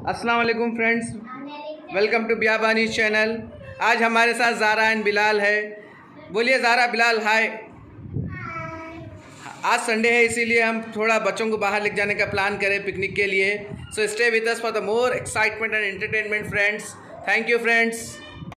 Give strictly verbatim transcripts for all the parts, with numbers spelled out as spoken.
अस्सलाम वालेकुम friends, welcome to Biyabani channel. आज हमारे साथ ज़ारा एंड बिलाल है। बोलिए ज़ारा, बिलाल, हाय। आज संडे है, इसीलिए हम थोड़ा बच्चों को बाहर लेके जाने का प्लान करें पिकनिक के लिए। So stay with us for the more excitement and entertainment friends. Thank you friends.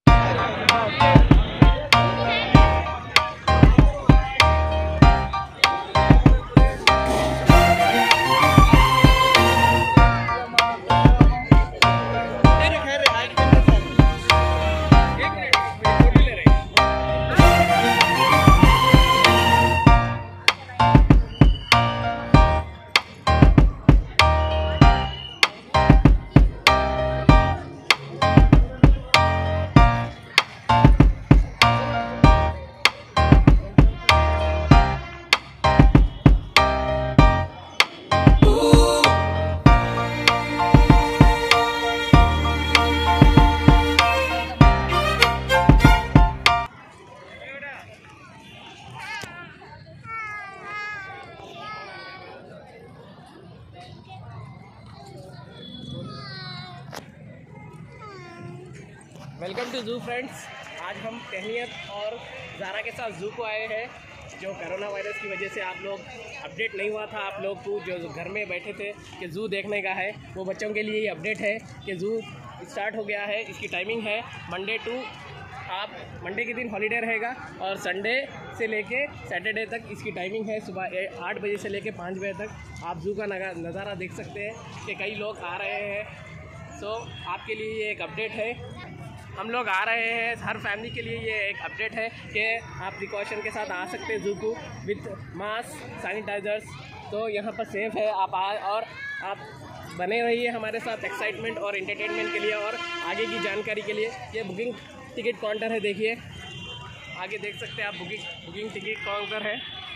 Welcome to zoo friends. आज हम टहनियत और ज़ारा के साथ जू को आए हैं। जो कोरोना वायरस की वजह से आप लोग अपडेट नहीं हुआ था, आप लोग को जो घर में बैठे थे कि जू देखने का है, वो बच्चों के लिए ये अपडेट है कि जू स्टार्ट हो गया है। इसकी टाइमिंग है मंडे टू, आप मंडे के दिन हॉलीडे रहेगा और संडे से लेके सैटरडे तक इसकी टाइमिंग है। सुबह आठ बजे से लेके पाँच बजे तक आप जू का नज़ारा देख सकते हैं कि कई लोग आ रहे हैं। सो आपके लिए ये एक अपडेट है, हम लोग आ रहे हैं। हर फैमिली के लिए ये एक अपडेट है कि आप प्रिकॉशन के साथ आ सकते हैं जू को विथ मास्क, सैनिटाइजर्स। तो यहाँ पर सेफ है, आप आ और आप बने रहिए हमारे साथ एक्साइटमेंट और एंटरटेनमेंट के लिए और आगे की जानकारी के लिए। ये बुकिंग टिकट काउंटर है, देखिए आगे देख सकते हैं आप, बुकिंग बुकिंग टिकट काउंटर है।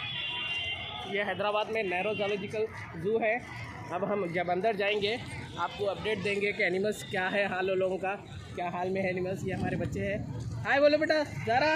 ये हैदराबाद में नेहरू जूलॉजिकल जू है। अब हम जब अंदर जाएंगे आपको अपडेट देंगे कि एनिमल्स क्या है, हाल लोगों का क्या हाल में है एनिमल्स। ये हमारे बच्चे हैं, हाय बोलो बेटा ज़ारा।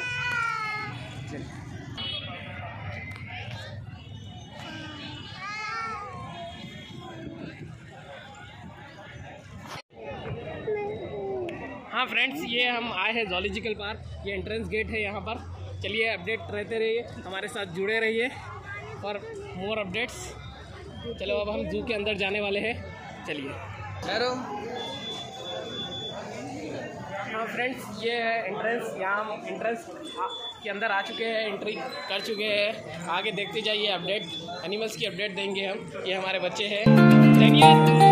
हाँ फ्रेंड्स, ये हम आए हैं जूलॉजिकल पार्क। ये एंट्रेंस गेट है यहाँ पर। चलिए अपडेट रहते रहिए, हमारे साथ जुड़े रहिए फॉर मोर अपडेट्स। चलो अब हम जू के अंदर जाने वाले हैं, चलिए। हाँ फ्रेंड्स, ये है एंट्रेंस। यहाँ हम एंट्रेंस के अंदर आ चुके हैं, एंट्री कर चुके हैं। आगे देखते जाइए, अपडेट एनिमल्स की अपडेट देंगे हम। ये हमारे बच्चे हैं, देखिए।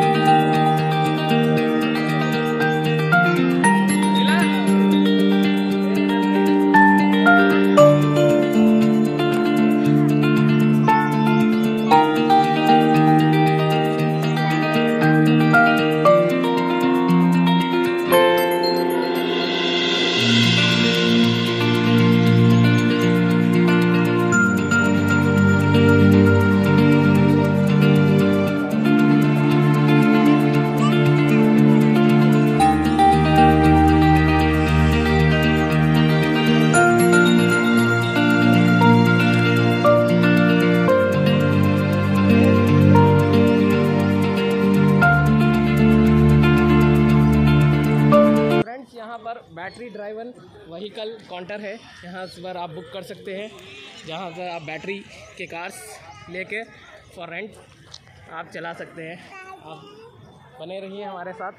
बैटरी ड्राइवन व्हीकल काउंटर है, यहाँ पर आप बुक कर सकते हैं, जहाँ पर आप बैटरी के कार्स लेके फॉर रेंट आप चला सकते हैं। आप बने रहिए हमारे साथ।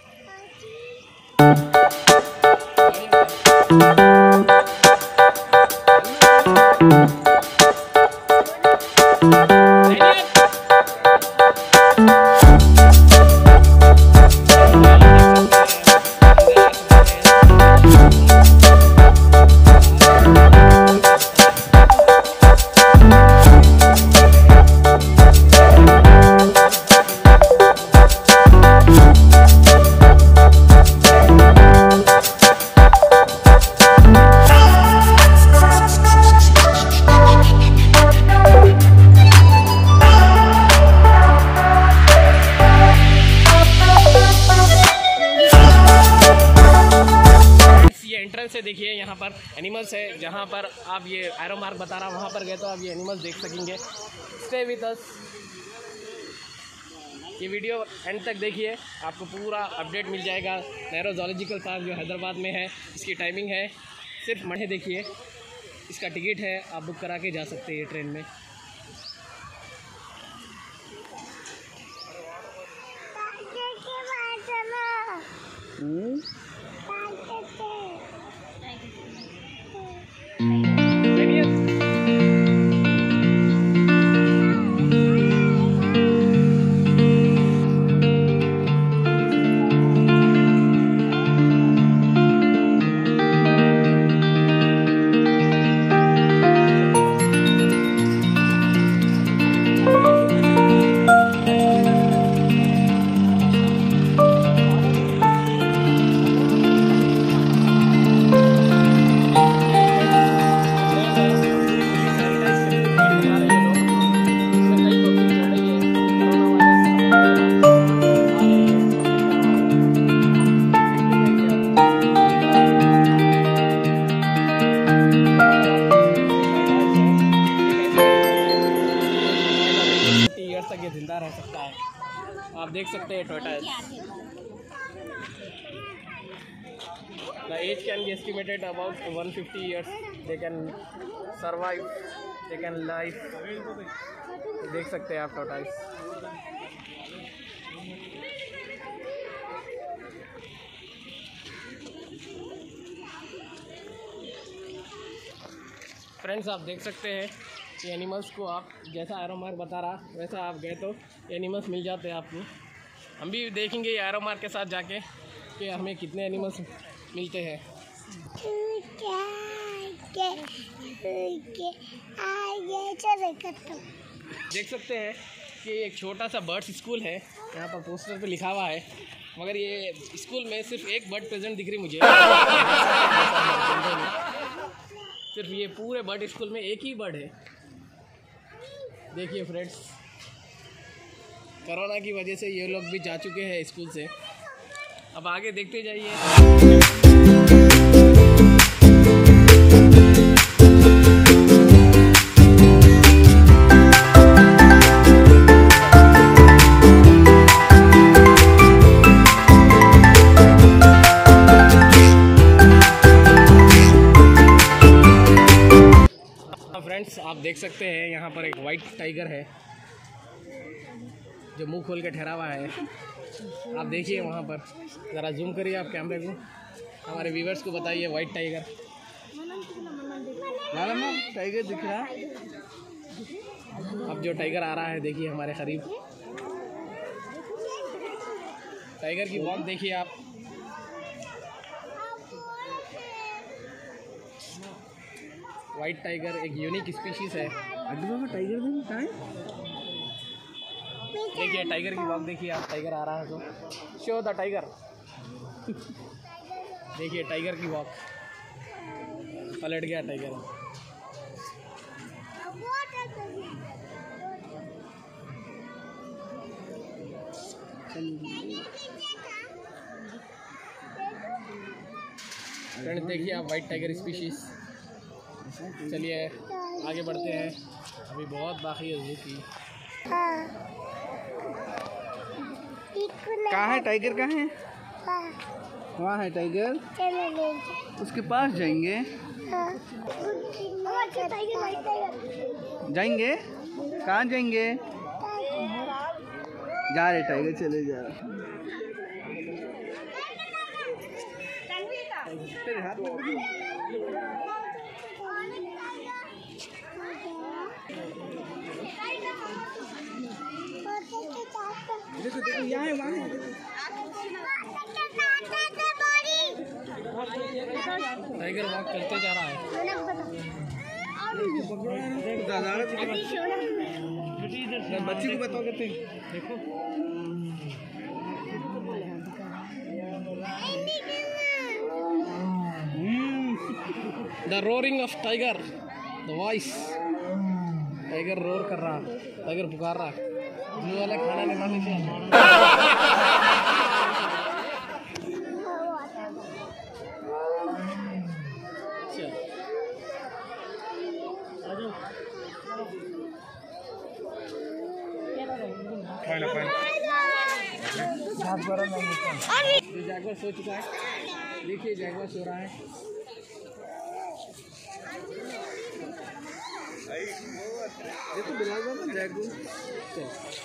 से देखिए यहाँ पर एनिमल्स है, जहाँ पर आप ये एरो मार्क बता रहा वहाँ पर गए तो आप ये एनिमल्स देख सकेंगे। Stay with us. ये वीडियो एंड तक देखिए, आपको पूरा अपडेट मिल जाएगा। नेहरू ज़ूलॉजिकल पार्क जो हैदराबाद में है, इसकी टाइमिंग है सिर्फ मठे देखिए, इसका टिकट है, आप बुक करा के जा सकते हैं ट्रेन में। तक ये जिंदा रह सकता है। आप देख सकते हैं Toyota the age can be estimated about one hundred fifty years. They can survive, they can live. देख सकते हैं आप टोटाइस। फ्रेंड्स आप देख सकते हैं ये एनिमल्स को, आप जैसा एरोमार्क बता रहा वैसा आप गए तो एनिमल्स मिल जाते हैं आपको। हम भी देखेंगे ये एरोमार्क के साथ जाके कि हमें कितने एनिमल्स मिलते हैं। देख सकते हैं कि एक छोटा सा बर्ड्स स्कूल है, यहाँ पर पोस्टर पे लिखा हुआ है, मगर ये स्कूल में सिर्फ एक बर्ड प्रेजेंट दिख रही मुझे। सिर्फ ये पूरे बर्ड स्कूल में एक ही बर्ड है। देखिए फ्रेंड्स, कोरोना की वजह से ये लोग भी जा चुके हैं स्कूल से। अब आगे देखते जाइए। फ्रेंड्स आप देख सकते हैं यहाँ पर एक वाइट टाइगर है जो मुंह खोल के ठहरा हुआ है। आप देखिए वहाँ पर, ज़रा जूम करिए आप कैमरे को, हमारे व्यूवर्स को बताइए वाइट टाइगर टाइगर दिख रहा है। अब जो टाइगर आ रहा है देखिए हमारे करीब, टाइगर की वॉक देखिए आप। वाइट टाइगर एक यूनिक स्पीशीज है। टाइगर भी कहाँ है? देखिए टाइगर की वॉक देखिए आप, टाइगर आ रहा है तो शो द टाइगर। देखिए टाइगर की वॉक, पलट गया टाइगर। फ्रेंड्स देखिए आप वाइट टाइगर स्पीशीज। चलिए आगे बढ़ते हैं, अभी बहुत बाकी है जू की। कहाँ है टाइगर? कहाँ है? वहाँ है टाइगर, उसके पास जाएंगे। जाएंगे कहाँ जाएंगे? जा रहे टाइगर, चले जा रहे। तेरे हाथ में देखो देखो, यहाँ है, वहाँ है। टाइगर वॉक करते जा रहा है। बच्ची को बताओ कहते देखो। The roaring of tiger, the voice. Tiger roar कर रहा, टाइगर पुकार रहा। जो वाला खाना लेना नीचे फाइनल फाइनल जैगुआर सो चुका है, देखिए जैगुआर सो रहा है। देखो Bilal Baba jaguar.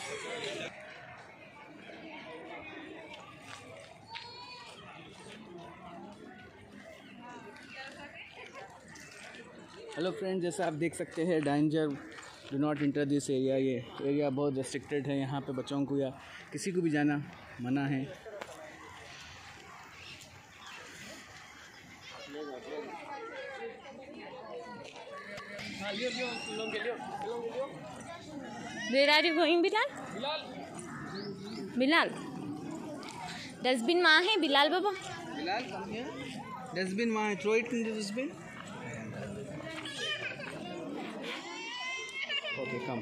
Hello friends, जैसा आप देख सकते हैं danger, do not enter this area. ये एरिया बहुत रेस्ट्रिक्टेड है, यहाँ पे बच्चों को या किसी को भी जाना मना है। Where are you going, Bilal? Bilal. Dustbin वहाँ है बिलाल बाबा। Bilal come here. Dustbin वहाँ है, throw it in the dustbin. Okay, come.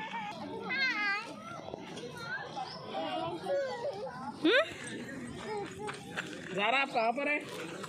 हम्म? ज़ारा आप कहाँ पर है?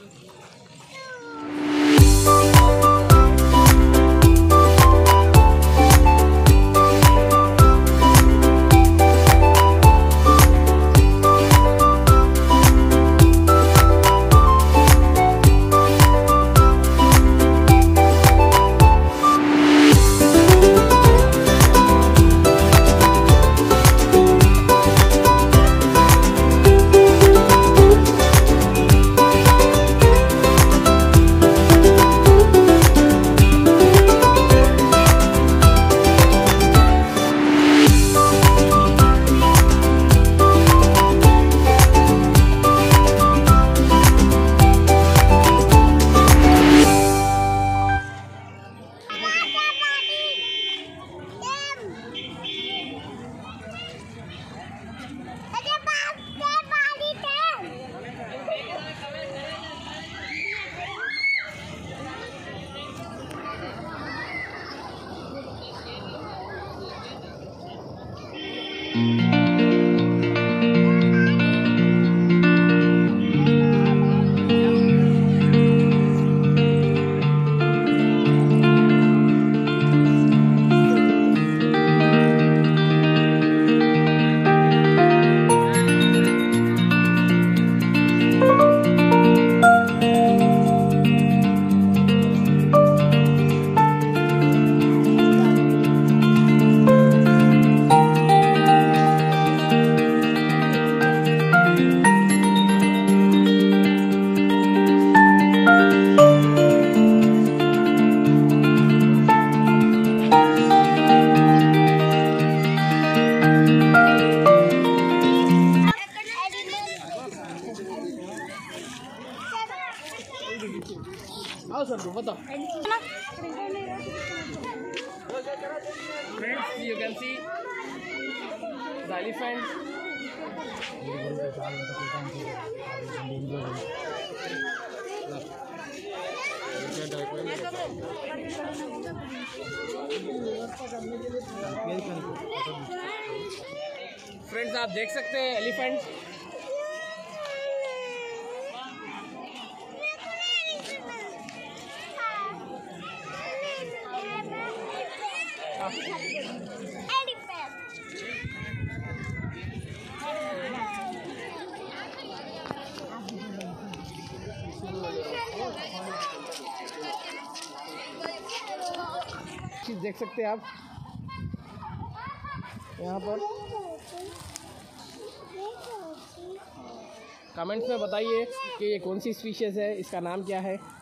आओ सर बताओ। Friends, you can see the elephant. Friends, आप देख सकते हैं एलिफेंट। चीज़ देख सकते हैं आप यहाँ पर। कमेंट्स में बताइए कि ये कौन सी स्पीशीज़ है, इसका नाम क्या है।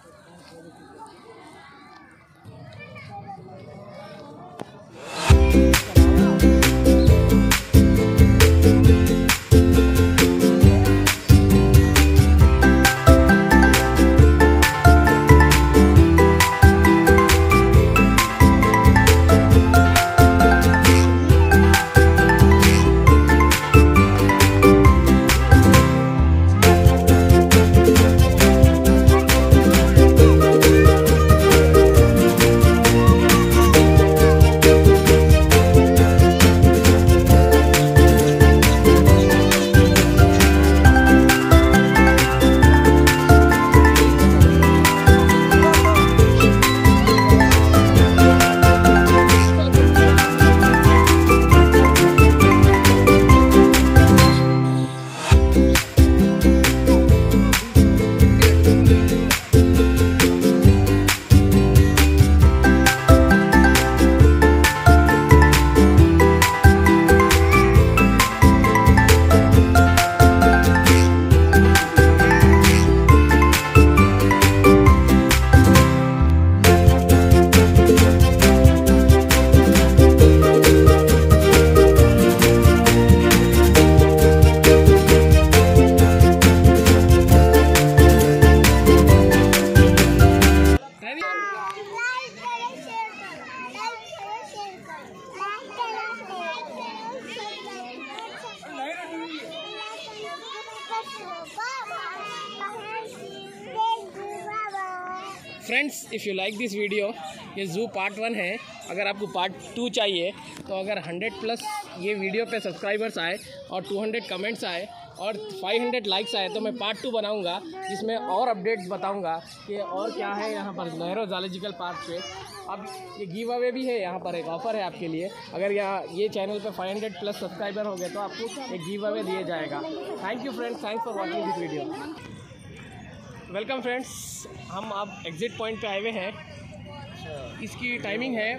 Friends, if you like this video, ये जू पार्ट वन है। अगर आपको पार्ट टू चाहिए तो अगर हंड्रेड प्लस ये वीडियो पे सब्सक्राइबर्स आए और टू हंड्रेड कमेंट्स आए और फाइव हंड्रेड लाइक्स आए तो मैं पार्ट टू बनाऊंगा, जिसमें और अपडेट्स बताऊंगा कि और क्या है यहाँ पर नेहरू ज़ूलॉजिकल पार्क पे। अब ये गिव अवे भी है, यहाँ पर एक ऑफ़र है आपके लिए। अगर यहाँ ये चैनल पे फाइव हंड्रेड प्लस सब्सक्राइबर हो गए तो आपको एक गिव अवे दिया जाएगा। Thank you friends, thanks for watching this video. Welcome friends, हम अब एग्ज़िट पॉइंट पे आए हुए हैं। इसकी टाइमिंग है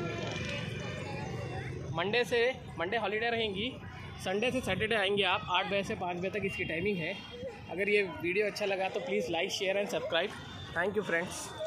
मंडे से मंडे हॉलीडे रहेंगी, संडे से सैटरडे आएंगे आप। आठ बजे से पाँच बजे तक इसकी टाइमिंग है। अगर ये वीडियो अच्छा लगा तो please like share and subscribe. Thank you friends.